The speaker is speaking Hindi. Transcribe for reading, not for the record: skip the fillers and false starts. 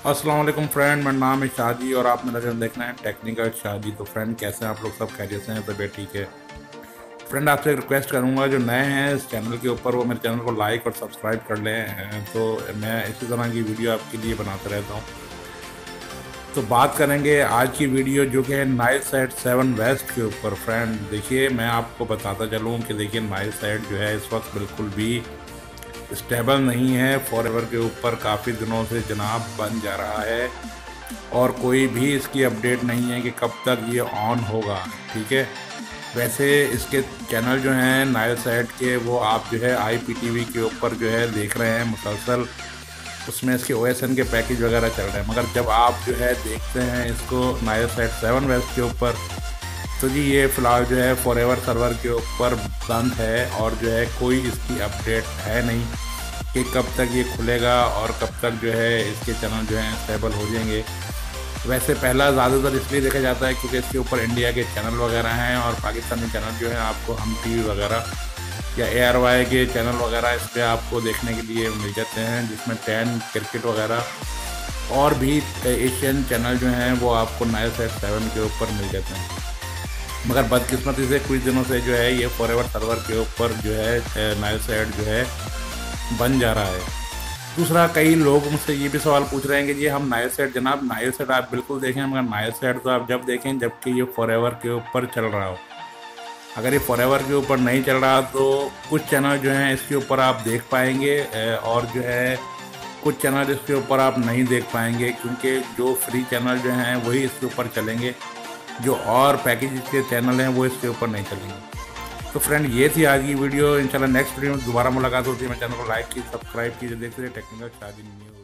अस्सलाम वालेकुम फ्रेंड, मेरा नाम है शादी और आप मेरा चैनल देखना है टेक्निकल शादी। तो फ्रेंड कैसे हैं आप लोग? सब खैरियत से हैं? तबीयत ठीक है? फ्रेंड आपसे एक रिक्वेस्ट करूंगा, जो नए हैं इस चैनल के ऊपर वो मेरे चैनल को लाइक और सब्सक्राइब कर लें। तो मैं इसी तरह की वीडियो आपके लिए बनाता रहता हूँ। तो बात करेंगे आज की वीडियो जो कि है नाइल साइड 7 वेस्ट के ऊपर। फ्रेंड देखिए, मैं आपको बताता चलूँ कि देखिए नाइल साइड जो है इस वक्त बिल्कुल भी स्टेबल नहीं है। फॉरएवर के ऊपर काफ़ी दिनों से जनाब बन जा रहा है और कोई भी इसकी अपडेट नहीं है कि कब तक ये ऑन होगा। ठीक है, वैसे इसके चैनल जो हैं नाइल साइड के वो आप जो है IPTV के ऊपर जो है देख रहे हैं मुसलसल, उसमें इसके OSN के पैकेज वगैरह चल रहे हैं। मगर जब आप जो है देखते हैं इसको नाइल साइड 7 वेस्ट के ऊपर, तो जी ये फ़िलहाल जो है फॉरएवर सर्वर के ऊपर बंद है और जो है कोई इसकी अपडेट है नहीं कि कब तक ये खुलेगा और कब तक जो है इसके चैनल जो हैं स्टेबल हो जाएंगे। वैसे पहला ज़्यादातर इसलिए देखा जाता है क्योंकि इसके ऊपर इंडिया के चैनल वगैरह हैं और पाकिस्तानी चैनल जो है आपको हम TV वगैरह या ARY के चैनल वगैरह इस पर आपको देखने के लिए मिल जाते हैं, जिसमें 10 क्रिकेट वगैरह और भी एशियन चैनल जो हैं वो आपको नाइल साइड 7 के ऊपर मिल जाते हैं। मगर बदकिस्मती से कुछ दिनों से जो है ये फॉरएवर सर्वर के ऊपर जो है नाइल साइड जो है बन जा रहा है। दूसरा, कई लोग मुझसे ये भी सवाल पूछ रहे हैं कि जी हम नाइल साइड, जनाब नाइल साइड आप बिल्कुल देखें, मगर नाइल साइड तो आप जब देखें जबकि ये फॉरएवर के ऊपर चल रहा हो। अगर ये फॉरएवर के ऊपर नहीं चल रहा तो कुछ चैनल जो हैं इसके ऊपर आप देख पाएंगे और जो है कुछ चैनल इसके ऊपर आप नहीं देख पाएंगे, क्योंकि जो फ्री चैनल जो हैं वही इसके ऊपर चलेंगे, जो और पैकेज के चैनल हैं वो इसके ऊपर नहीं चलेंगे। तो फ्रेंड ये थी आज की वीडियो। इंशाल्लाह नेक्स्ट वीडियो में दोबारा मुलाकात होती है। मेरे चैनल को लाइक कीजिए, सब्सक्राइब कीजिए, देखते रहिए टेक्निकल शादी न्यूज़।